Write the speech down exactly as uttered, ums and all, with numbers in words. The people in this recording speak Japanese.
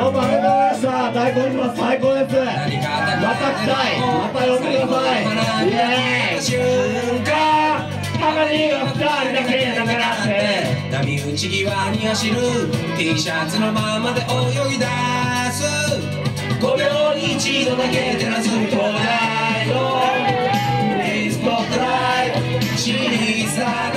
どうもありがとうございました。大根島最高です。また来たい。また呼んでください。イエーイ。瞬間たまにはふたりだけだからって波打ち際に走る T シャツのままで泳ぎ出すごびょうに一度だけ照らす灯台のスポットライト小さな